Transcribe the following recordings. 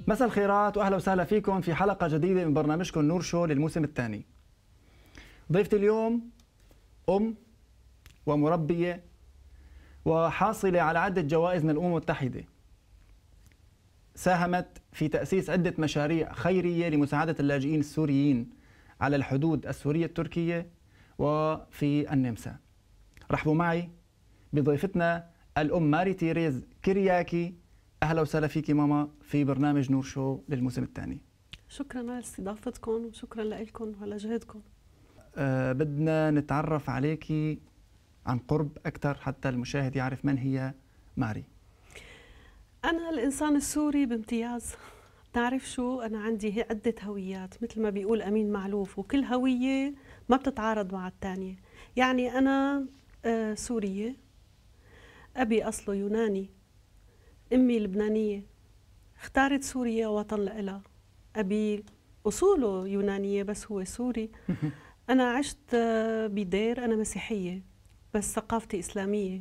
مساء الخيرات واهلا وسهلا فيكم في حلقه جديده من برنامجكم نور شو للموسم الثاني. ضيفتي اليوم ام ومربيه وحاصله على عده جوائز من الامم المتحده. ساهمت في تاسيس عده مشاريع خيريه لمساعده اللاجئين السوريين على الحدود السوريه التركيه وفي النمسا. رحبوا معي بضيفتنا الام ماري تيريز كرياكي. اهلا وسهلا فيكي ماما في برنامج نور شو للموسم الثاني. شكرا على استضافتكم وشكرا لكم وعلى جهدكم. بدنا نتعرف عليكي عن قرب اكثر حتى المشاهد يعرف من هي ماري. انا الانسان السوري بامتياز. بتعرف شو، انا عندي عده هويات مثل ما بيقول امين معلوف، وكل هويه ما بتتعارض مع الثانيه. يعني انا سوريه، ابي اصله يوناني، امي لبنانيه، اختارت سوريا وطن لإلها. أبي أصوله يونانية بس هو سوري. أنا عشت بدير، أنا مسيحية بس ثقافتي إسلامية.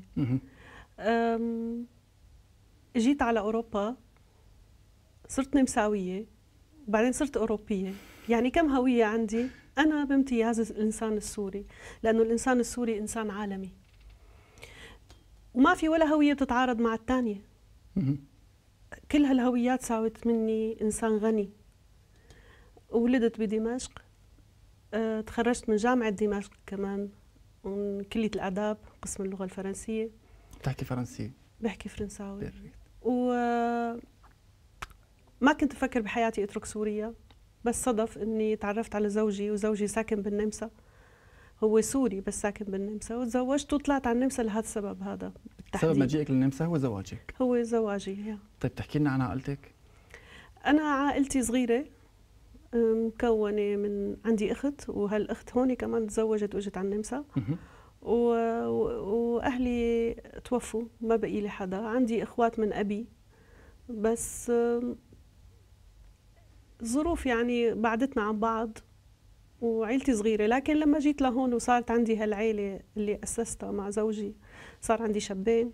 جيت على أوروبا، صرت نمساوية وبعدين صرت أوروبية. يعني كم هوية عندي؟ أنا بامتياز الإنسان السوري، لأنه الإنسان السوري إنسان عالمي وما في ولا هوية بتتعارض مع الثانية. كل هالهويات ساوت مني إنسان غني. ولدت بدمشق، تخرجت من جامعة دمشق كمان من كلية الآداب قسم اللغة الفرنسية. بتحكي فرنسي؟ بحكي فرنساوي. وما كنت أفكر بحياتي أترك سوريا، بس صدف إني تعرفت على زوجي، وزوجي ساكن بالنمسا. هو سوري بس ساكن بالنمسا، وتزوجت وطلعت على النمسا لهذا السبب. هذا بالتحديد سبب مجيئك للنمسا هو زواجك؟ هو زواجي. طيب تحكي لنا عن عائلتك. أنا عائلتي صغيرة، مكونة من عندي أخت، وهالأخت هون كمان تزوجت وإجت على النمسا. وأهلي توفوا، ما بقي لي حدا. عندي إخوات من أبي بس ظروف يعني بعدتنا عن بعض، وعيلتي صغيرة. لكن لما جيت لهون وصارت عندي هالعيلة اللي أسستها مع زوجي، صار عندي شابين.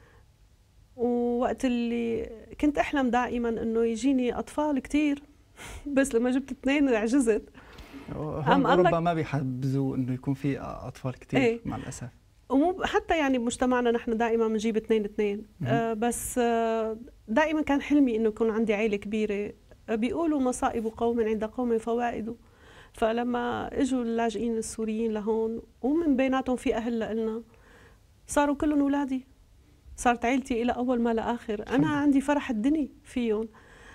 ووقت اللي كنت أحلم دائما إنه يجيني أطفال كتير، بس لما جبت 2 عجزت. هون أوروبا ما بيحبذوا إنه يكون في أطفال كتير. ايه؟ مع الأسف. ومو حتى يعني بمجتمعنا نحن دائما بنجيب 2. بس دائما كان حلمي إنه يكون عندي عيلة كبيرة. بيقولوا مصائب قوم عند قوم فوائد. فلما اجوا اللاجئين السوريين لهون، ومن بيناتهم في أهل لنا، صاروا كلهم أولادي. صارت عيلتي إلى أول ما لآخر. أنا عندي فرح الدنيا فيهم.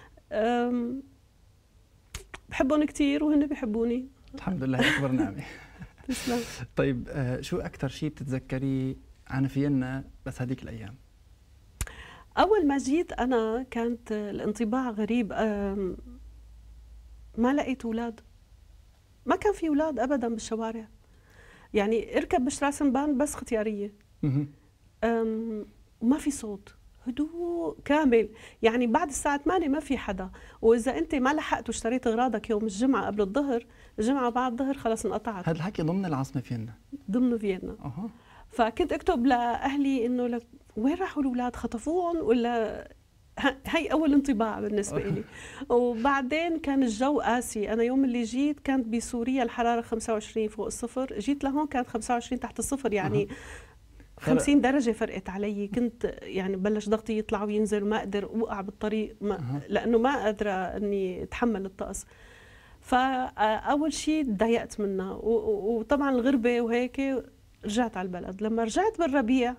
بحبهم كتير وهن بيحبوني. الحمد لله، أكبر نعمة. تسلم. طيب شو أكثر شيء بتتذكريه عن فيينا بس هذيك الأيام؟ أول ما جيت أنا كانت الانطباع غريب. ما لقيت أولاد، ما كان في أولاد أبدا بالشوارع. يعني اركب بشراسنبان بس ختيارية. وما في صوت، هدوء كامل. يعني بعد الساعة 8 ما في حدا. وإذا أنت ما لحقت واشتريت أغراضك يوم الجمعة قبل الظهر، الجمعة بعد الظهر خلص انقطعت. هذا الحكي ضمن العاصمة فيينا؟ ضمن فيينا. فكنت أكتب لأهلي إنه وين راحوا الأولاد، خطفوهم ولا؟ هي أول انطباع بالنسبة لي. وبعدين كان الجو قاسي. أنا يوم اللي جيت كانت بسوريا الحرارة 25 فوق الصفر، جيت لهون كانت 25 تحت الصفر. يعني 50 درجة فرقت علي. كنت يعني بلش ضغطي يطلع وينزل وما أقدر أوقع بالطريق، لأنه ما قادرة أني أتحمل الطقس. فأول شيء تضايقت منها، وطبعا الغربة وهيك. رجعت على البلد. لما رجعت بالربيع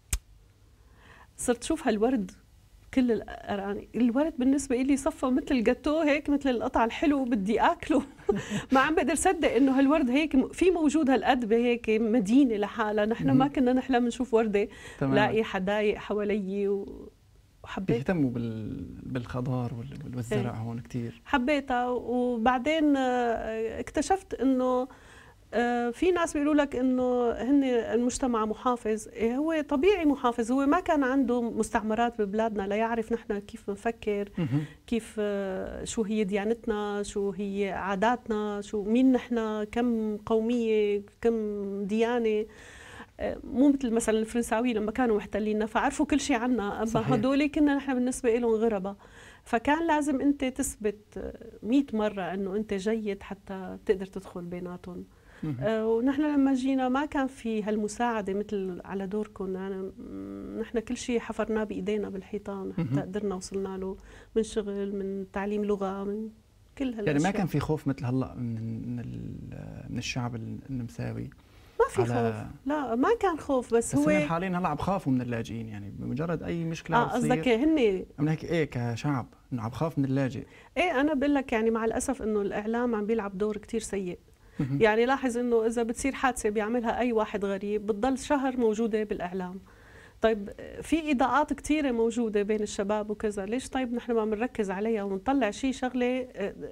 صرت شوف هالورد، كل الأراني. الورد بالنسبة لي صفى مثل الجاتو هيك، مثل القطع الحلو، بدي أكله. ما عم بقدر صدق إنه هالورد هيك في موجود هالقد بهيك مدينة لحالها. نحن ما كنا نحلم نشوف وردة. لاقي حدايق حوالي وحبيت. بيهتموا بالخضار والزرع هون كتير. حبيتها. وبعدين اكتشفت إنه في ناس بيقولوا لك انه هن المجتمع محافظ. هو طبيعي محافظ. هو ما كان عنده مستعمرات ببلادنا ليعرف نحن كيف نفكر، كيف شو هي ديانتنا، شو هي عاداتنا، شو مين نحن، كم قومية، كم ديانة. مو مثل مثلا الفرنساوي لما كانوا محتليننا فعرفوا كل شيء عنا. اما هدول كنا نحن بالنسبة لهم غرباء. فكان لازم أنت تثبت 100 مرة أنه أنت جيد حتى تقدر تدخل بيناتهم. ونحن لما جينا ما كان في هالمساعدة مثل على دوركم، يعني نحن كل شيء حفرناه بإيدينا بالحيطان حتى قدرنا وصلنا له، من شغل، من تعليم لغة، من كل هالأشياء. يعني ما كان في خوف مثل هلا من الشعب النمساوي؟ ما في خوف، لا ما كان خوف، بس هو حاليا هلا عم بخافوا من اللاجئين، يعني بمجرد اي مشكله تصير قصدك هن من هيك ايه كشعب انه عم بخاف من اللاجئ؟ ايه انا بقول لك يعني مع الاسف انه الاعلام عم بيلعب دور كتير سيء. يعني لاحظ انه اذا بتصير حادثه بيعملها اي واحد غريب بتضل شهر موجوده بالاعلام. طيب في اضاءات كثيره موجوده بين الشباب وكذا، ليش طيب نحن ما بنركز عليها ونطلع شيء شغله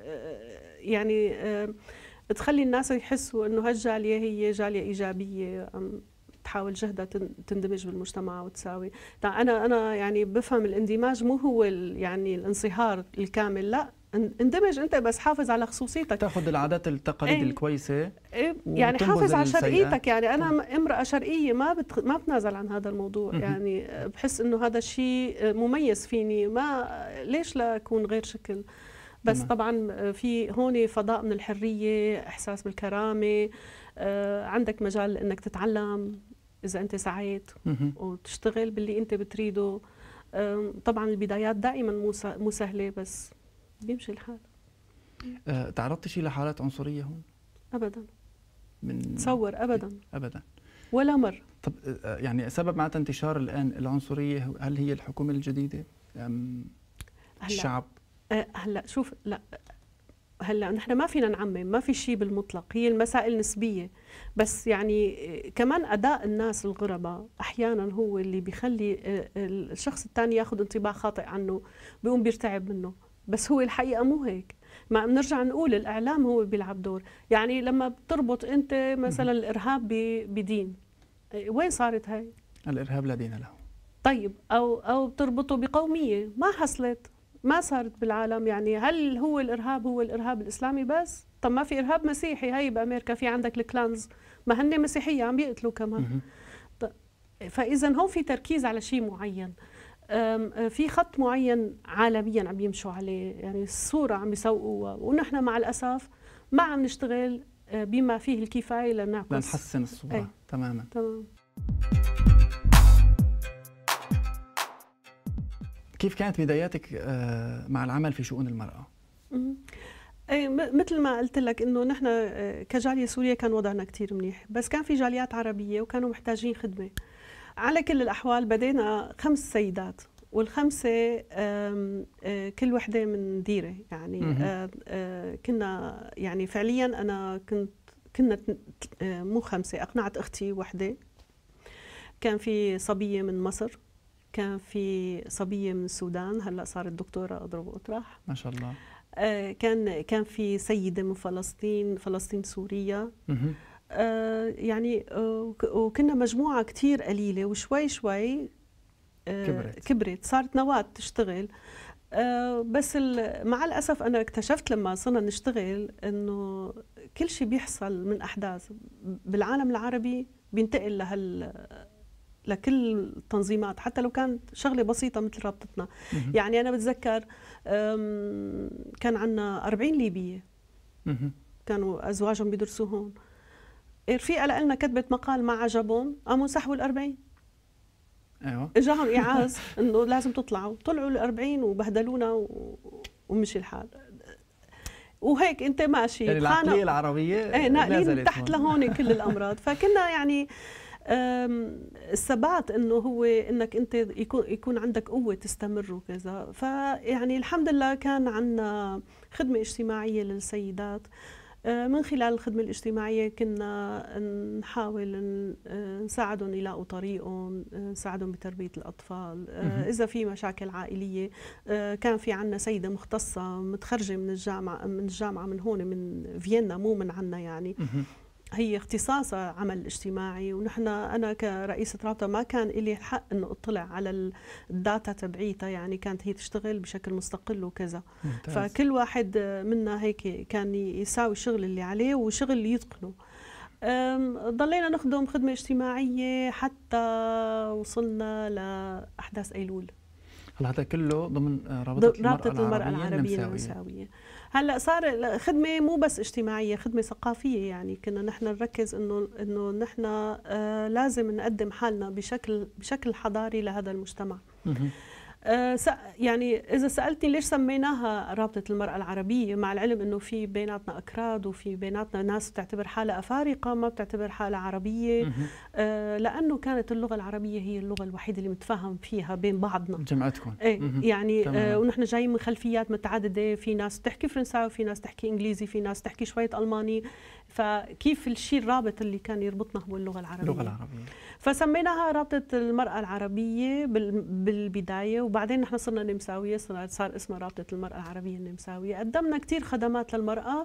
يعني تخلي الناس يحسوا انه هالجاليه هي جاليه ايجابيه تحاول جهدها تندمج بالمجتمع وتساوي. انا يعني بفهم الاندماج مو هو يعني الانصهار الكامل، لا، اندمج انت بس حافظ على خصوصيتك، تاخذ العادات التقاليد الكويسه يعني حافظ على شرقيتك. يعني انا امراه شرقيه ما بتنازل عن هذا الموضوع. يعني بحس انه هذا الشيء مميز فيني، ما ليش لا اكون غير شكل. بس طبعا في هون فضاء من الحريه، احساس بالكرامه، عندك مجال انك تتعلم اذا انت سعيت وتشتغل باللي انت بتريده. طبعا البدايات دائما مو سهله، بس بيمشي الحال. تعرضتي شيء لحالات عنصريه هون؟ ابدا. تصور ابدا ولا مره. طب يعني سبب معناتها انتشار الان العنصريه هل هي الحكومه الجديده ام الشعب؟ هلا شوف، لا هلا نحن ما فينا نعمم، ما في شيء بالمطلق، هي المسائل نسبيه. بس يعني كمان اداء الناس الغرباء احيانا هو اللي بيخلي الشخص الثاني ياخذ انطباع خاطئ عنه، بيقوم بيرتعب منه. بس هو الحقيقه مو هيك. ما بنرجع نقول الاعلام هو بيلعب دور. يعني لما بتربط انت مثلا الارهاب بدين، وين صارت هاي؟ الارهاب لا دين له. طيب او بتربطه بقوميه، ما حصلت، ما صارت بالعالم. يعني هل هو الارهاب الاسلامي بس؟ طب ما في ارهاب مسيحي، هي بامريكا في عندك الكلانز، ما هن مسيحيه عم بيقتلوا كمان. فاذا هون في تركيز على شيء معين، في خط معين عالميا عم يمشوا عليه، يعني الصوره عم يسوقوها، ونحن مع الاسف ما عم نشتغل بما فيه الكفايه لنحسن الصوره. تمام. كيف كانت بداياتك مع العمل في شؤون المرأة؟ مثل ما قلت لك انه نحن كجاليه سوريه كان وضعنا كثير منيح، بس كان في جاليات عربيه وكانوا محتاجين خدمه. على كل الاحوال بدينا 5 سيدات، والخمسه كل وحده من ديره. يعني كنا يعني فعليا انا كنا مو 5، اقنعت اختي وحده، كان في صبيه من مصر، كان في صبيه من السودان هلا صارت دكتوره اضرب واطرح ما شاء الله، كان في سيده من فلسطين سوريا. يعني وكنا مجموعه كثير قليله، وشوي شوي كبرت صارت نواه تشتغل. بس مع الاسف انا اكتشفت لما صرنا نشتغل انه كل شيء بيحصل من احداث بالعالم العربي بينتقل لكل التنظيمات، حتى لو كانت شغله بسيطه مثل رابطتنا. يعني انا بتذكر كان عندنا 40 ليبيه كانوا ازواجهم بيدرسوا هون. رفيقه لنا كتبت مقال ما عجبهم، قاموا سحبوا ال40. ايوه، اجاهم ايعاز انه لازم تطلعوا، طلعوا ال40 وبهدلونا ومشي الحال. وهيك انت ماشي يعني العقليه العربيه ناقلين تحت لهون كل الامراض. فكنا يعني الثبات انه هو انك انت يكون عندك قوه تستمر وكذا. فيعني الحمد لله كان عندنا خدمه اجتماعيه للسيدات. من خلال الخدمه الاجتماعيه كنا نحاول نساعدهم يلاقوا طريقهم، نساعدهم بتربيه الاطفال. اذا في مشاكل عائليه كان في عندنا سيده مختصه متخرجه من الجامعه من هون من فيينا، مو من عنا يعني. هي اختصاصها عمل اجتماعي، ونحن انا كرئيسه رابطه ما كان لي الحق انه اطلع على الداتا تبعيتها، يعني كانت هي تشتغل بشكل مستقل وكذا. ممتاز. فكل واحد منا هيك كان يساوي الشغل اللي عليه وشغل اللي يتقنه. ضلينا نخدم خدمه اجتماعيه حتى وصلنا لاحداث ايلول. هلا هذا كله ضمن رابطة المرأة العربية النمساوية. هلا صار خدمة مو بس اجتماعية، خدمة ثقافية. يعني كنا نحن نركز انه نحن لازم نقدم حالنا بشكل حضاري لهذا المجتمع. يعني إذا سألتني ليش سميناها رابطة المرأة العربية، مع العلم إنه في بيناتنا أكراد وفي بيناتنا ناس بتعتبر حالها أفارقة ما بتعتبر حالها عربية، لأنه كانت اللغة العربية هي اللغة الوحيدة اللي متفهم فيها بين بعضنا. جمعتكم. يعني ونحن جايين من خلفيات متعددة، في ناس تحكي فرنساوي، في ناس تحكي إنجليزي، في ناس تحكي شوية ألماني، فكيف الشيء الرابط اللي كان يربطنا هو اللغة العربية. فسميناها رابطة المرأة العربية بالبداية، وبعدين نحن صرنا نمساوية، صار اسمها رابطة المرأة العربية النمساوية. قدمنا كتير خدمات للمرأة،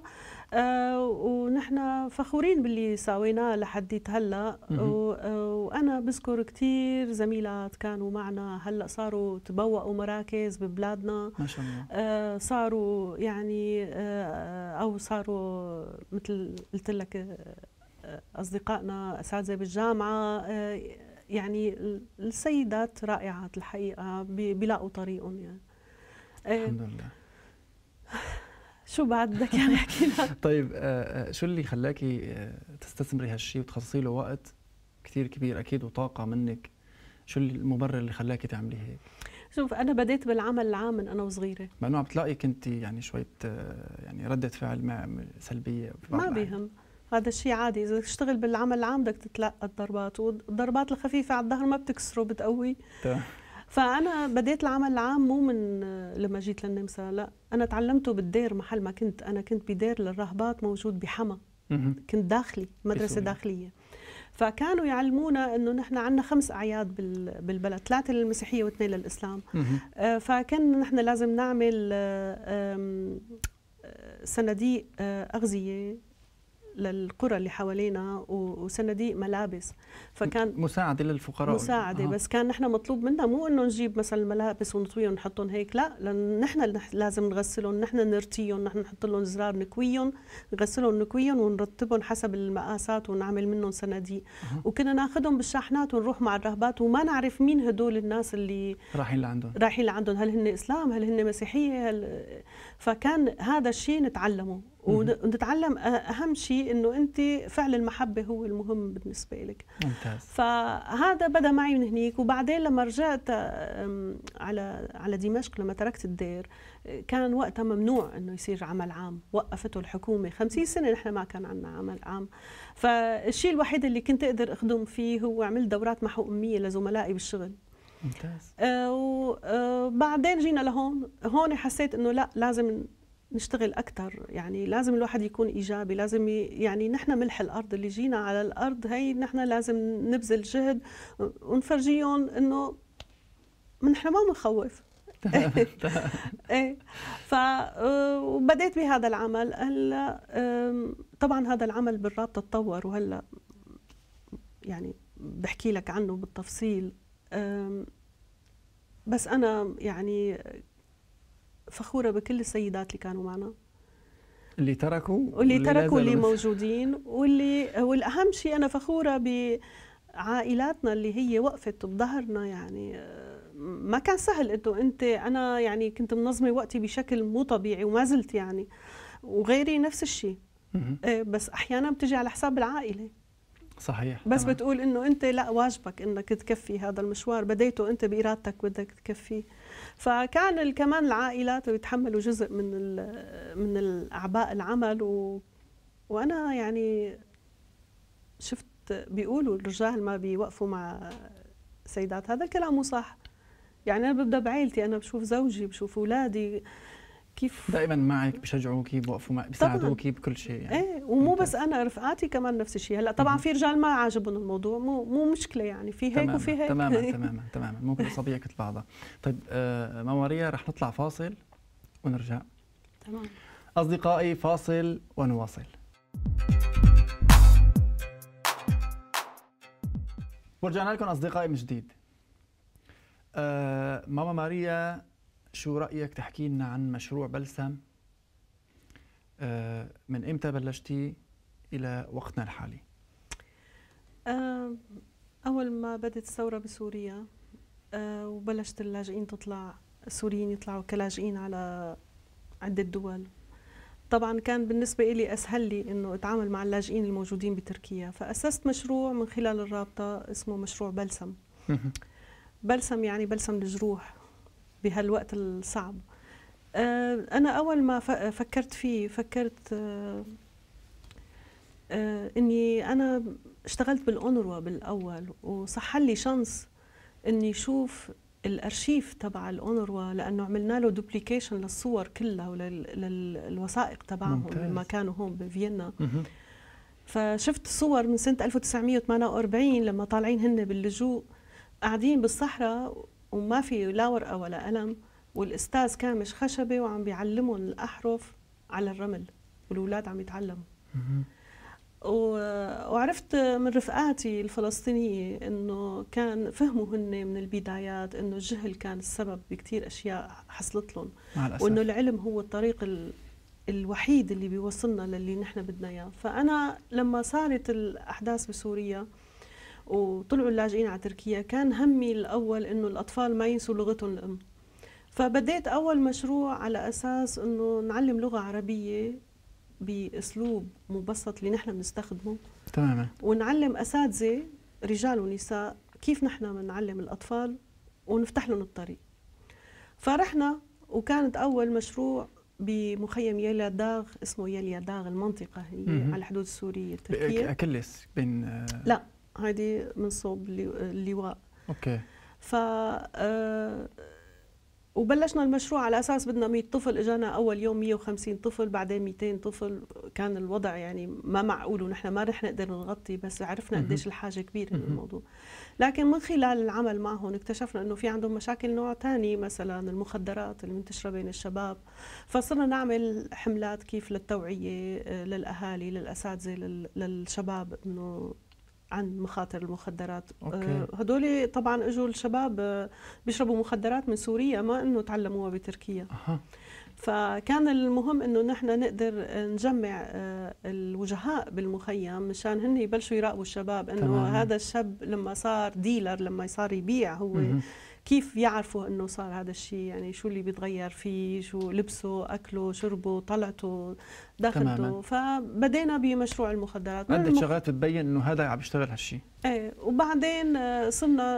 ونحن فخورين باللي ساويناه لحديت هلا. وأنا بذكر كتير زميلات كانوا معنا هلا صاروا تبوأوا مراكز ببلادنا ما شاء الله. صاروا يعني أو صاروا مثل قلت لك أصدقائنا أساتذة بالجامعة. يعني السيدات رائعات الحقيقة، بيلاقوا طريقهم يعني. الحمد لله. شو بعد بدك يعني احكي لك؟ طيب شو اللي خلاكي تستثمري هالشيء وتخصصي له وقت كثير كبير اكيد وطاقة منك؟ شو المبرر اللي خلاكي تعملي هيك؟ شوف، أنا بديت بالعمل العام من أنا وصغيرة. مع إنه عم بتلاقي كنت يعني شوية يعني ردة فعل سلبية. ما بيهم، هذا الشيء عادي. إذا تشتغل بالعمل العام بدك تتلقى الضربات، والضربات الخفيفة على الظهر ما بتكسره، بتقوي. فأنا بديت العمل العام مو من لما جيت للنمسا، لا، أنا تعلمته بالدير. محل ما كنت أنا كنت بدير للراهبات موجود بحما، كنت داخلي مدرسة داخلية. فكانوا يعلمونا انه نحن عندنا 5 اعياد بالبلد، 3 للمسيحيه و2 للاسلام. فكان نحن لازم نعمل صناديق اغذيه للقرى اللي حوالينا وصناديق ملابس. فكان مساعده للفقراء، مساعده. بس كان نحن مطلوب منا مو انه نجيب مثلا الملابس ونطويهم ونحطهم هيك، لا، لان نحن لازم نغسلهم، نحن نرتيهم، نحن نحط لهم زرار نكويهم، نغسلهم نكويهم ونرتبهم حسب المقاسات ونعمل منهم صناديق. وكنا ناخذهم بالشاحنات ونروح مع الرهبات وما نعرف مين هدول الناس اللي رايحين لعندهم، هل هن اسلام، هل هن مسيحيه، فكان هذا الشيء نتعلمه ونتعلم. اهم شيء انه انت فعل المحبه هو المهم بالنسبه لك. ممتاز. فهذا بدا معي من هنيك. وبعدين لما رجعت على دمشق، لما تركت الدير، كان وقتها ممنوع انه يصير عمل عام، وقفته الحكومه 50 سنه نحن ما كان عندنا عمل عام. فالشيء الوحيد اللي كنت اقدر اخدم فيه هو عملت دورات محو اميه لزملائي بالشغل. ممتاز. وبعدين جينا هون حسيت انه لا، لازم نشتغل أكثر. يعني لازم الواحد يكون إيجابي، لازم يعني نحن ملح الأرض اللي جينا على الأرض هي، نحن لازم نبذل جهد ونفرجيهم إنه نحن ما بنخوف. ايه. وبديت بهذا العمل. هلا طبعا هذا العمل بالرابطة تطور، وهلا يعني بحكي لك عنه بالتفصيل. بس أنا يعني فخورة بكل السيدات اللي كانوا معنا، اللي تركوا واللي موجودين، والأهم شيء أنا فخورة بعائلاتنا اللي هي وقفت بظهرنا. يعني ما كان سهل انه أنا يعني كنت منظمة وقتي بشكل مو طبيعي وما زلت يعني، وغيري نفس الشيء. بس أحيانا بتجي على حساب العائلة. صحيح. بس طبعا. بتقول انه انت لا، واجبك انك تكفي هذا المشوار، بديته انت بارادتك بدك تكفيه. فكان كمان العائلات يتحملوا جزء من الاعباء العمل. وانا يعني شفت بيقولوا الرجال ما بيوقفوا مع سيدات، هذا الكلام مو صح. يعني انا ببدا بعائلتي، انا بشوف زوجي، بشوف اولادي كيف دائما معك، بيشجعوكي، بيوقفوا معك، بيساعدوكي بكل شيء يعني. ايه. ومو بس انا، رفقاتي كمان نفس الشيء. هلا طبعا في رجال ما عاجبهم الموضوع، مو مشكله يعني، في هيك وفي هيك. تماما مو كل صبيه مثل بعضها. طيب ماما ماريا، رح نطلع فاصل ونرجع. تمام اصدقائي، فاصل ونواصل. ورجعنا لكم اصدقائي من جديد. ماما ماريا، شو رأيك تحكي لنا عن مشروع بلسم؟ من إمتى بلشتي إلى وقتنا الحالي؟ أول ما بدت الثورة بسوريا وبلشت اللاجئين تطلع السوريين يطلعوا كلاجئين على عدة دول. طبعا كان بالنسبة لي أسهل لي أنه أتعامل مع اللاجئين الموجودين بتركيا، فأسست مشروع من خلال الرابطة اسمه مشروع بلسم. بلسم يعني بلسم الجروح بهالوقت الصعب. أنا أول ما فكرت فيه فكرت إني أنا اشتغلت بالأونروا بالأول، وصح لي شانس إني أشوف الأرشيف تبع الأونروا، لأنه عملنا له دوبليكيشن للصور كلها وللوثائق تبعهم لما كانوا هون بفيينا. فشفت صور من سنة 1948 لما طالعين هن باللجوء قاعدين بالصحراء وما في لا ورقة ولا قلم، والأستاذ كامش خشبة وعم بيعلمهم الأحرف على الرمل والأولاد عم يتعلموا. وعرفت من رفقاتي الفلسطينية إنه كان فهموا هن من البدايات إنه الجهل كان السبب بكتير أشياء حصلت لهم، وإنه العلم هو الطريق الوحيد اللي بيوصلنا للي نحن بدنا إياه. فأنا لما صارت الأحداث بسوريا وطلعوا اللاجئين على تركيا كان همي الأول إنه الأطفال ما ينسوا لغتهم الأم. فبديت أول مشروع على أساس إنه نعلم لغة عربية بأسلوب مبسط اللي نحن بنستخدمه تماما، ونعلم أساتذة رجال ونساء كيف نحن بنعلم الأطفال ونفتح لهم الطريق. فرحنا وكانت أول مشروع بمخيم يليا داغ، اسمه يليا داغ المنطقة هي على الحدود السورية التركية. أكلس بين لا هذه من صوب اللواء. اوكي. ف وبلشنا المشروع على اساس بدنا 100 طفل، اجانا اول يوم 150 طفل، بعدين 200 طفل. كان الوضع يعني ما معقول ونحن ما رح نقدر نغطي، بس عرفنا قديش الحاجه كبيره للموضوع. لكن من خلال العمل معهم اكتشفنا انه في عندهم مشاكل نوع ثاني، مثلا المخدرات اللي منتشره بين الشباب. فصرنا نعمل حملات كيف للتوعيه للاهالي للاساتذه للشباب انه عن مخاطر المخدرات. هدول طبعا اجوا الشباب بيشربوا مخدرات من سوريا، ما انه تعلموها بتركيا. فكان المهم انه نحن نقدر نجمع الوجهاء بالمخيم مشان هن يبلشوا يراقبوا الشباب انه هذا الشاب لما صار ديلر، لما صار يبيع هو كيف يعرفوا انه صار هذا الشيء، يعني شو اللي بيتغير فيه، شو لبسه، اكله، شربه، طلعته، دخلته. فبدينا بمشروع المخدرات. عدة شغلات بتبين انه هذا عم يشتغل هالشيء. ايه، وبعدين صرنا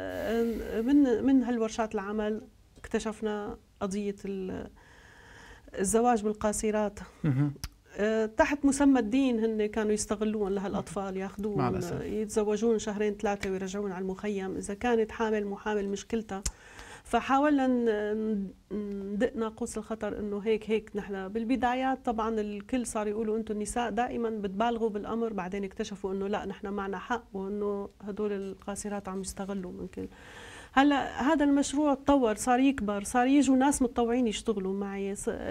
من هالورشات العمل اكتشفنا قضية الزواج بالقاصرات. تحت مسمى الدين هن كانوا يستغلون لهالاطفال، ياخذون يتزوجون شهرين ثلاثه ويرجعون على المخيم. اذا كانت حامل مو حامل مشكلتها. فحاولنا ندق ناقوس الخطر انه هيك نحن بالبدايات. طبعا الكل صار يقولوا انتم النساء دائما بتبالغوا بالامر، بعدين اكتشفوا انه لا، نحن معنا حق، وانه هدول القاصرات عم يستغلوا من كل. هلا هذا المشروع تطور، صار يكبر، صار يجوا ناس متطوعين يشتغلوا معي.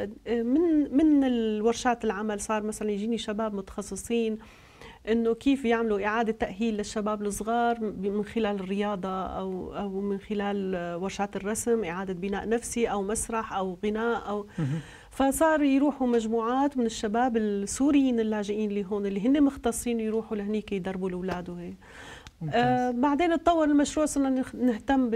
من الورشات العمل صار مثلا يجيني شباب متخصصين انه كيف يعملوا اعاده تاهيل للشباب الصغار من خلال الرياضه او من خلال ورشات الرسم، اعاده بناء نفسي او مسرح او غناء او فصار يروحوا مجموعات من الشباب السوريين اللاجئين اللي هون اللي هن مختصين يروحوا لهنيك يدربوا الاولاد وهيك. بعدين تطور المشروع، صرنا نهتم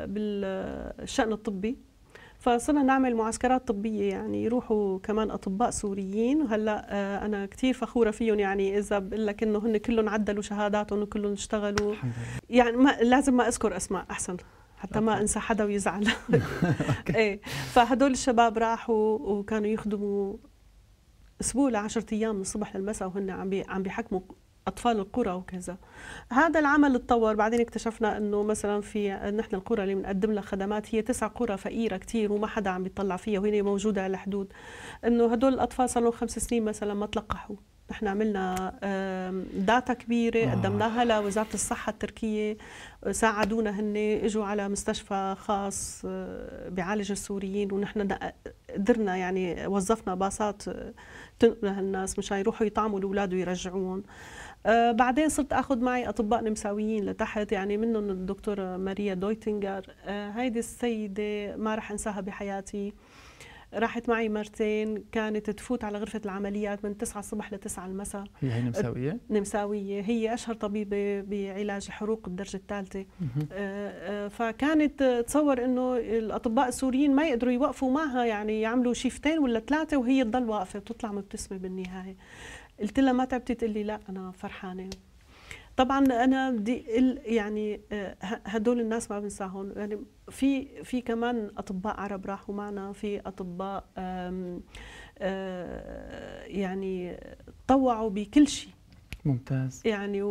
بالشأن الطبي، فصرنا نعمل معسكرات طبية، يعني يروحوا كمان أطباء سوريين. وهلا أنا كثير فخورة فيهم، يعني إذا بقول لك إنه هن كلهم عدلوا شهاداتهم وكلهم اشتغلوا، يعني لازم ما أذكر أسماء أحسن حتى ما أنسى حدا ويزعل. إيه، فهدول الشباب راحوا وكانوا يخدموا أسبوع ل10 أيام من الصبح للمساء، وهن عم بيحكموا أطفال القرى وكذا. هذا العمل اتطور. بعدين اكتشفنا إنه مثلا في نحن القرى اللي بنقدم لها خدمات هي 9 قرى فقيرة كثير وما حدا عم بيطلع فيها، وهي موجودة على الحدود. إنه هدول الأطفال صار لهم 5 سنين مثلا ما تلقحوا. نحن عملنا داتا كبيرة قدمناها لوزارة الصحة التركية، ساعدونا هن، اجوا على مستشفى خاص بيعالج السوريين، ونحن قدرنا يعني وظفنا باصات تنقل هالناس مشان يروحوا يطعموا الاولاد ويرجعون. بعدين صرت اخذ معي اطباء نمساويين لتحت، يعني منهم الدكتوره ماريا دويتنجر. هيدي السيده ما رح انساها بحياتي. راحت معي مرتين، كانت تفوت على غرفة العمليات من 9 الصبح ل 9 المساء. هي نمساوية؟ نمساوية، هي أشهر طبيبة بعلاج حروق الدرجة الثالثة. فكانت تصور إنه الأطباء السوريين ما يقدروا يوقفوا معها، يعني يعملوا شيفتين ولا 3 وهي تضل واقفة وتطلع مبتسمة بالنهاية. قلت لها ما تعبتي؟ تقول لي لا أنا فرحانة. طبعا انا بدي يعني هدول الناس ما بنساهم، يعني في كمان اطباء عرب راحوا معنا، في اطباء يعني طوعوا بكل شيء. ممتاز. يعني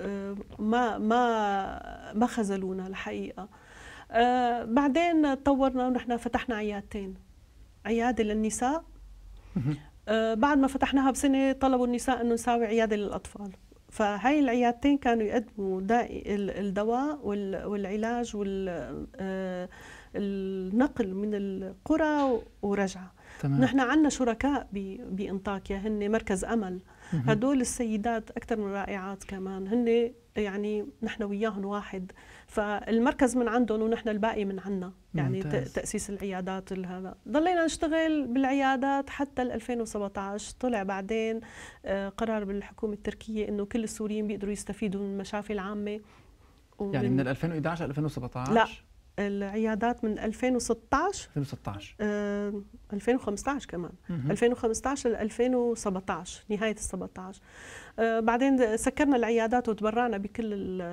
ما خذلونا الحقيقه. بعدين تطورنا ونحن فتحنا عيادتين، عياده للنساء. بعد ما فتحناها بسنه طلبوا النساء انه نساوي عياده للاطفال، فهاي العيادتين كانوا يقدموا الدواء والعلاج والنقل من القرى ورجعة. نحن عندنا شركاء بانطاكيا، هن مركز أمل. هدول السيدات أكثر من رائعات كمان، هن يعني نحن وياهم واحد، فالمركز من عندهم ونحن الباقي من عنا. يعني تأسيس العيادات هذا ضلينا نشتغل بالعيادات حتى 2017. طلع بعدين قرار بالحكومة التركية إنه كل السوريين بيقدروا يستفيدوا من المشافي العامة. يعني من 2011 ل 2017؟ لا، العيادات من 2016 2015 كمان 2015 ل 2017 نهاية ال17. بعدين سكرنا العيادات وتبرعنا بكل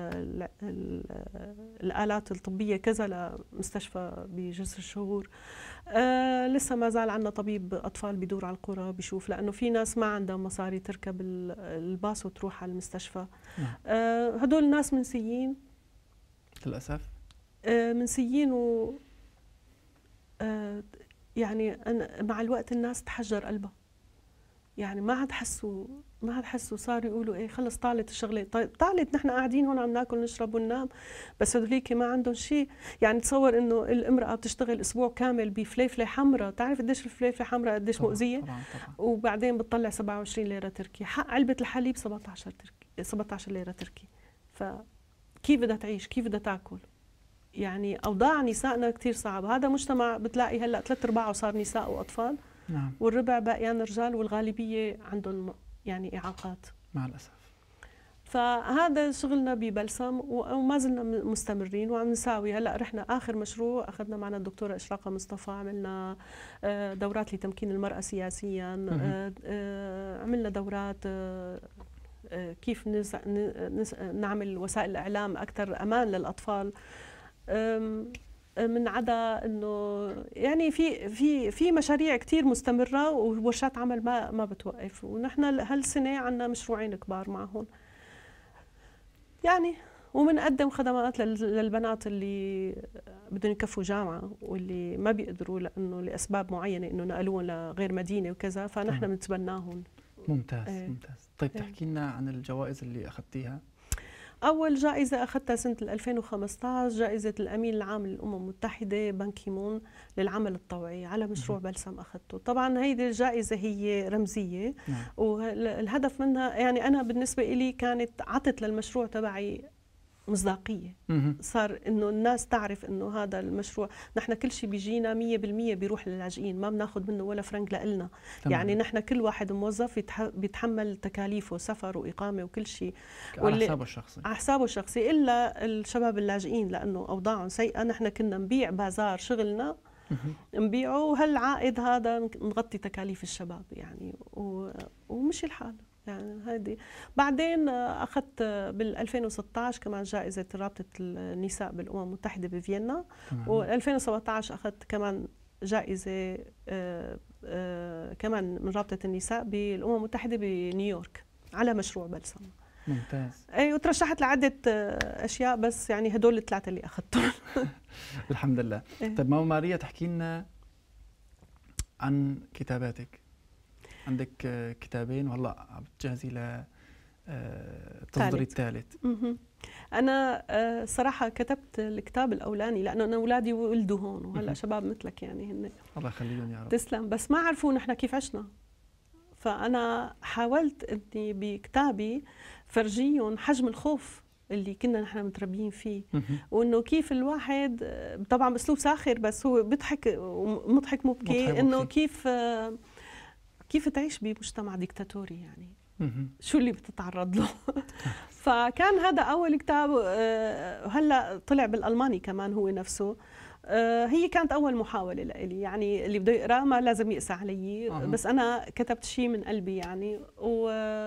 الآلات الطبية كذا لمستشفى بجسر الشهور. لسه ما زال عندنا طبيب أطفال بدور على القرى بيشوف، لأنه في ناس ما عندها مصاري تركب الباص وتروح على المستشفى. هدول الناس منسيين للأسف، منسيين يعني أنا مع الوقت الناس تحجر قلبها، يعني ما عاد حسوا صاروا يقولوا ايه خلص طالت الشغله. طيب طالت، نحن قاعدين هون عم ناكل نشرب وننام، بس هذوليك ما عندهم شيء. يعني تصور انه الامراه بتشتغل اسبوع كامل بفليفله حمراء، بتعرف قديش الفليفله حمراء قديش مؤذيه؟ طبعاً. وبعدين بتطلع 27 ليره تركي، حق علبه الحليب 17 ليره تركي. فكيف بدها تعيش؟ كيف بدها تاكل؟ يعني اوضاع نسائنا كثير صعبه. هذا مجتمع بتلاقي هلا 3/4 صار نساء واطفال. نعم. والربع باقيان رجال، والغالبيه عندهم يعني اعاقات مع الاسف. فهذا شغلنا ببلسم وما زلنا مستمرين وعم نساوي. هلا رحنا اخر مشروع اخذنا معنا الدكتوره اشراقه مصطفى، عملنا دورات لتمكين المراه سياسيا، عملنا دورات كيف نعمل وسائل الاعلام اكثر امان للاطفال. من عدا انه يعني في مشاريع كثير مستمره وورشات عمل ما بتوقف. ونحن هالسنه عندنا مشروعين كبار معهم يعني، وبنقدم خدمات للبنات اللي بدهم يكفوا جامعه واللي ما بيقدروا لانه لاسباب معينه انه نقلوهم لغير مدينه وكذا، فنحن بنتبناهم. ممتاز. ممتاز. طيب تحكي لنا عن الجوائز اللي اخذتيها. أول جائزة أخذتها سنة 2015 جائزة الأمين العام للأمم المتحدة بان كيمون للعمل الطوعي على مشروع بلسم أخذته. طبعا هيدي الجائزة هي رمزية والهدف منها يعني أنا بالنسبة إلي كانت عطت للمشروع تبعي مصداقية. صار إنه الناس تعرف إنه هذا المشروع نحن كل شيء بيجينا 100% بيروح للاجئين، ما بناخذ منه ولا فرنك لإلنا. يعني نحن كل واحد موظف بيتحمل تكاليفه سفر وإقامة وكل شيء على حسابه الشخصي، على حسابه الشخصي، إلا الشباب اللاجئين لأنه أوضاعهم سيئة. نحن كنا نبيع بازار شغلنا نبيعه وهالعائد هذا نغطي تكاليف الشباب يعني ومشي الحال يعني. هذه بعدين اخذت بال 2016 كمان جائزه رابطه النساء بالامم المتحده بفيينا، و2017 اخذت كمان جائزه كمان من رابطه النساء بالامم المتحده بنيويورك على مشروع بلسم. ممتاز. اي وترشحت لعده اشياء بس يعني هدول الثلاثه اللي اخذتهم. الحمد لله. طيب ماما ماريا تحكي لنا عن كتاباتك. عندك كتابين وهلا عم تجهزي للتصدير الثالث. انا صراحه كتبت الكتاب الاولاني لانه انا اولادي ولدوا هون وهلا شباب مثلك يعني هن الله يخليهم يا رب. تسلم. بس ما عرفوا نحن كيف عشنا، فانا حاولت اني بكتابي فرجيهم حجم الخوف اللي كنا نحن متربيين فيه، وانه كيف الواحد طبعا باسلوب ساخر بس هو بيضحك مضحك مبكي، انه كيف تعيش بمجتمع ديكتاتوري يعني شو اللي بتتعرض له. فكان هذا اول كتاب، هلا طلع بالالماني كمان هو نفسه. هي كانت اول محاوله لإلي، يعني اللي بده يقرا ما لازم يقسى علي، بس انا كتبت شيء من قلبي يعني. و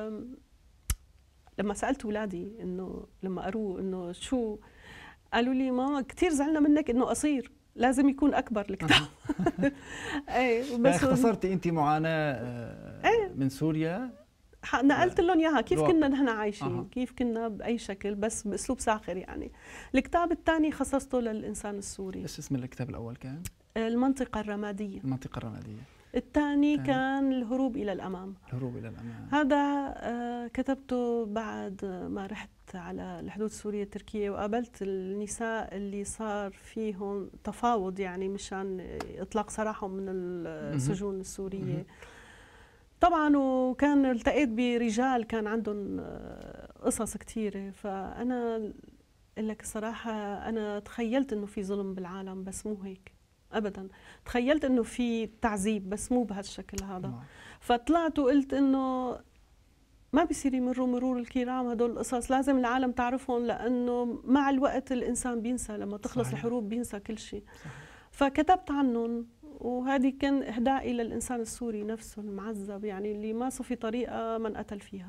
لما سالت اولادي انه لما قروه انه شو، قالوا لي ماما كثير زعلنا منك انه قصير، لازم يكون اكبر الكتاب. ايه بس اختصرتي انت معاناه من سوريا، نقلت لهم اياها كيف كنا نحن عايشين، كيف كنا باي شكل، بس باسلوب ساخر يعني. الكتاب الثاني خصصته للانسان السوري. ايش اسم الكتاب الاول كان؟ المنطقه الرماديه. المنطقه الرماديه. الثاني كان الهروب الى الامام. الهروب الى الامام. هذا كتبته بعد ما رحت على الحدود السوريه التركيه، وقابلت النساء اللي صار فيهم تفاوض يعني مشان اطلاق سراحهم من السجون السوريه. طبعا وكان التقيت برجال كان عندهم قصص كثيره. فانا اقول لك الصراحه انا تخيلت انه في ظلم بالعالم، بس مو هيك ابدا. تخيلت انه في تعذيب بس مو بهالشكل هذا. فطلعت وقلت انه ما بيصير يمروا مرور الكرام هدول القصص، لازم العالم تعرفهم، لانه مع الوقت الانسان بينسى، لما تخلص الحروب بينسى كل شيء. فكتبت عنهم، وهذه كان إهدائي للإنسان السوري نفسه المعذب، يعني اللي ما صفي طريقة من قتل فيها.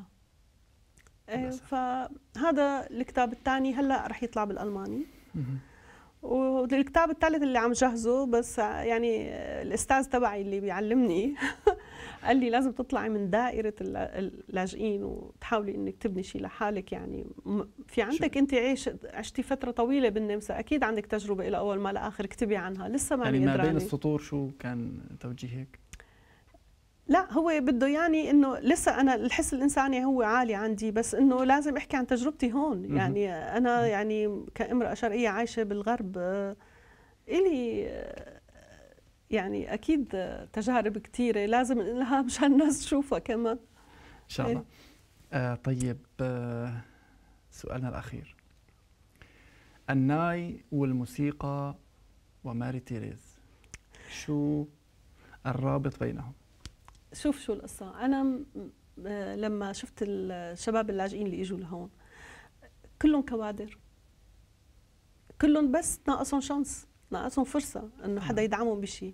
فهذا الكتاب الثاني هلا رح يطلع بالألماني. والكتاب الثالث اللي عم جهزه، بس يعني الأستاذ تبعي اللي بيعلمني قال لي لازم تطلعي من دائرة اللاجئين وتحاولي إنك تبني شيء لحالك. يعني في عندك أنت عشتي فترة طويلة بالنمسا، أكيد عندك تجربة إلى أول ما لآخر، اكتبي عنها. لسه ما يعني ما بين السطور شو كان توجيهك؟ لا هو بده يعني إنه لسه أنا الحس الإنساني هو عالي عندي، بس إنه لازم أحكي عن تجربتي هون. يعني أنا يعني كامرأة شرقية عايشة بالغرب، إلي يعني أكيد تجارب كثيرة لازم لها مشان الناس تشوفها كمان إن شاء الله. طيب سؤالنا الأخير، الناي والموسيقى وماري تيريز، شو الرابط بينهم؟ شوف شو القصة. أنا لما شفت الشباب اللاجئين اللي إجوا لهون كلهم كوادر، كلهم بس ناقصهم شانس، ناقصهم فرصة إنه حدا يدعمهم بشيء.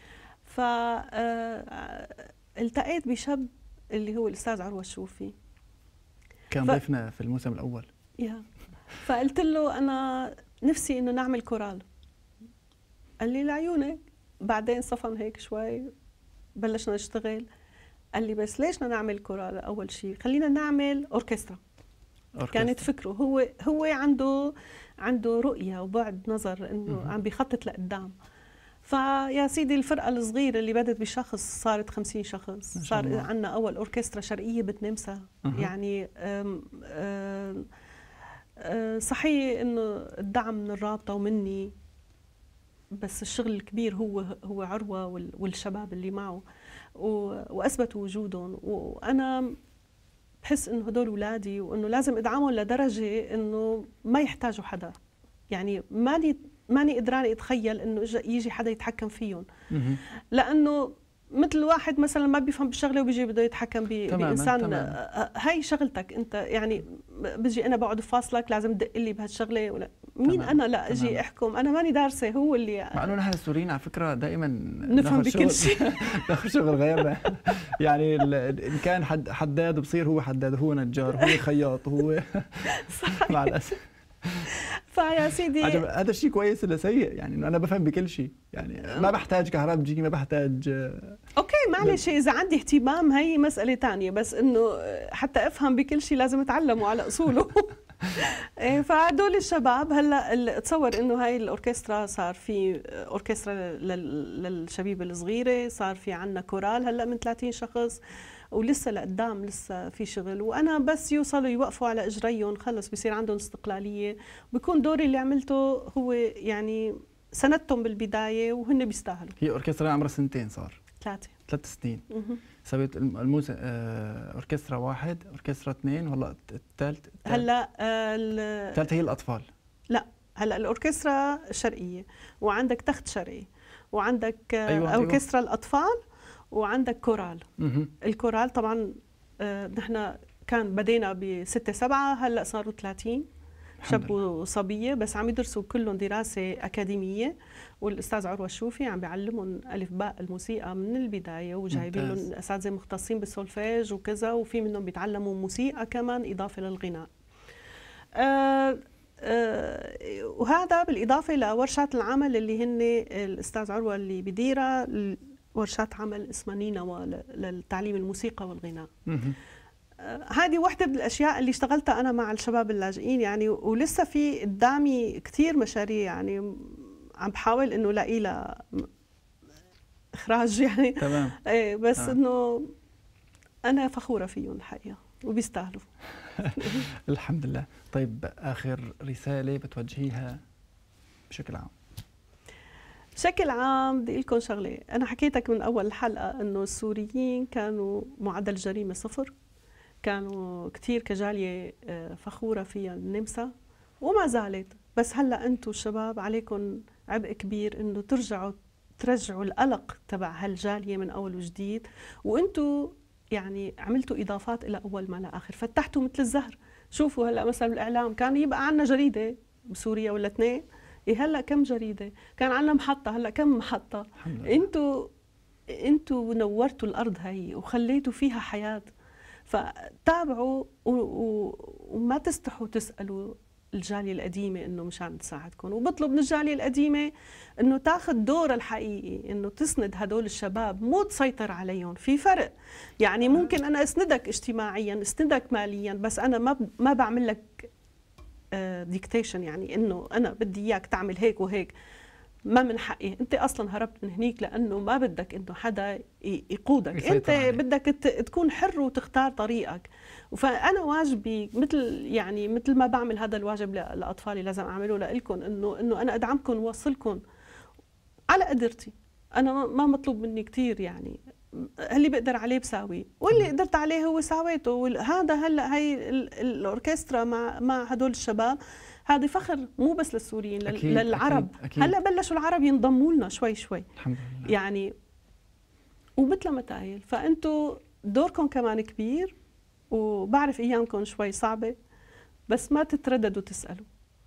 فالتقيت بشاب اللي هو الأستاذ عروة الشوفي، كان ضيفنا في الموسم الأول. فقلت له أنا نفسي إنه نعمل كورال. قال لي لعيونك. بعدين صفن هيك شوي، بلشنا نشتغل. قال لي بس ليش بدنا نعمل كورال؟ أول شيء خلينا نعمل أوركسترا. كانت فكره هو عنده رؤية وبعد نظر، إنه عم بيخطط لقدام. فيا سيدي الفرقة الصغيرة اللي بدت بشخص صارت 50 شخص، صار عندنا أول أوركسترا شرقية بالنمسا. يعني صحيح إنه الدعم من الرابطة ومني، بس الشغل الكبير هو عروة والشباب اللي معه، وأثبتوا وجودهم. وأنا بحس إنه هدول أولادي، وإنه لازم أدعمهم لدرجة إنه ما يحتاجوا حدا. يعني ماني قدرانة أتخيل إنه يجي حدا يتحكم فيهم، لأنه مثل واحد مثلا ما بيفهم بالشغله وبيجي بده يتحكم بإنسان. هاي شغلتك أنت، يعني بيجي أنا بقعد بفاصلك لازم تدق لي بهالشغله، ولا مين أنا لا أجي أحكم؟ أنا ماني دارسة. هو اللي مع إنه نحن السوريين على فكرة دائما نفهم بكل شيء. ناخذ شغل غيرنا. يعني إن كان حداد بصير هو حداد، هو نجار، هو خياط، هو مع الأسف. فيا سيدي هذا الشيء كويس ولا سيء؟ يعني انه انا بفهم بكل شيء، يعني ما بحتاج كهربجي، ما بحتاج اوكي معلش اذا عندي اهتمام هي مسألة تانية، بس انه حتى افهم بكل شيء لازم اتعلمه على اصوله. فهدول الشباب هلا تصور انه هاي الاوركسترا صار في اوركسترا للشبيبه الصغيره، صار في عندنا كورال هلا من 30 شخص، ولسه لقدام لسه في شغل. وانا بس يوصلوا يوقفوا على اجريهم خلص بصير عندهم استقلاليه، بكون دوري اللي عملته هو يعني سندتهم بالبدايه وهن بيستاهلوا. هي اوركسترا عمرها 2 سنين صار. 3 سنين. سويت اوركسترا 1، اوركسترا 2، ولا الثالث؟ هلا الثالث هي الاطفال. لا هلا الاوركسترا الشرقيه، وعندك تخت شرقي، وعندك اوركسترا الاطفال، وعندك كورال. الكورال طبعا نحن كان بدينا ب6 7، هلا صاروا 30 شاب وصبيه، بس عم يدرسوا كلهم دراسه اكاديميه، والاستاذ عروه الشوفي عم بيعلمهم الف باء الموسيقى من البدايه، وجايبين لهم اساتذه مختصين بالسولفيج وكذا، وفي منهم بيتعلموا موسيقى كمان اضافه للغناء. وهذا بالاضافه لورشات العمل اللي هن الاستاذ عروه اللي بديرها، ورشات عمل اسمها نينوى للتعليم الموسيقى والغناء. هذه واحدة من الأشياء اللي اشتغلتها أنا مع الشباب اللاجئين يعني، ولسه في قدامي كثير مشاريع يعني عم بحاول إنه لاقي لها إخراج يعني. تمام. بس إنه أنا فخورة فيهم الحقيقة وبيستاهلوا. الحمد لله. طيب آخر رسالة بتوجهيها بشكل عام؟ بشكل عام بدي أقول لكم شغلة، أنا حكيتك من أول الحلقة إنه السوريين كانوا معدل الجريمة 0، كانوا كثير كجالية فخورة فيها النمسا وما زالت، بس هلا انتم الشباب عليكم عبء كبير انه ترجعوا القلق تبع هالجالية من اول وجديد، وانتم يعني عملتوا اضافات الى اول ما لا اخر، فتحتوا مثل الزهر. شوفوا هلا مثلا بالاعلام كان يبقى عندنا جريدة بسوريا ولا 2، هلا كم جريدة؟ كان عندنا محطة، هلا كم محطة؟ انتوا نورتوا الارض هي وخليتوا فيها حياة، فتابعوا وما تستحوا تسألوا الجالية القديمة إنه مشان تساعدكم، وبطلب من الجالية القديمة إنه تاخذ دورها الحقيقي، إنه تسند هدول الشباب، مو تسيطر عليهم. في فرق يعني، ممكن أنا أسندك اجتماعيا، أسندك ماليا، بس أنا ما بعمل لك ديكتيشن، يعني إنه أنا بدي إياك تعمل هيك وهيك، ما من حقي. انت اصلا هربت من هنيك لانه ما بدك انه حدا يقودك، انت بدك تكون حر وتختار طريقك. فانا واجبي مثل ما بعمل هذا الواجب لاطفالي لازم اعمله لكم، انه انا ادعمكم واوصلكم على قدرتي. انا ما مطلوب مني كثير يعني، اللي بقدر عليه بساويه، واللي قدرت عليه هو ساويته. هذا هلا هي الاوركسترا مع هدول الشباب، هذا فخر مو بس للسوريين، للعرب. أكيد. هلا بلشوا العرب ينضموا لنا شوي شوي الحمد لله يعني، ومثل ما تقايل. فانتوا دوركم كمان كبير، وبعرف ايامكم شوي صعبه، بس ما تترددوا تسالوا.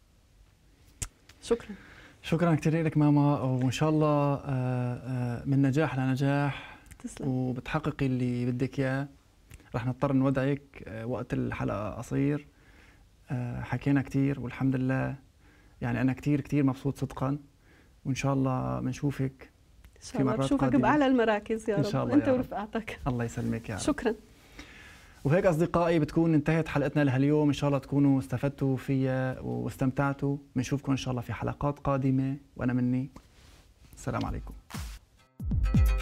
شكرا كثير لك ماما، وان شاء الله من نجاح لنجاح. تسلم. وبتحققي اللي بدك اياه. رح نضطر نودعك، وقت الحلقه قصير. حكينا كثير والحمد لله، يعني انا كثير مبسوط صدقا، وان شاء الله بنشوفك في مرات قادمه. بشوفك باعلى المراكز يا رب، إن شاء الله انت ورفقاتك. الله يسلمك يا رب. شكرا. وهيك اصدقائي بتكون انتهت حلقتنا لهاليوم، ان شاء الله تكونوا استفدتوا فيها واستمتعتوا. بنشوفكم ان شاء الله في حلقات قادمه، وانا مني السلام عليكم.